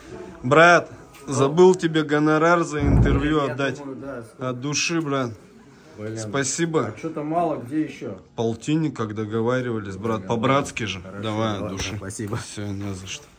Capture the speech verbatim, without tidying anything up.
Брат, забыл тебе гонорар за интервью Я отдать. думаю, да, От души, брат. блин. Спасибо. А что-то мало, где еще? Полтинник, как договаривались, брат. По-братски же. Хорошо, Давай от ладно, души. спасибо. Все, не за что.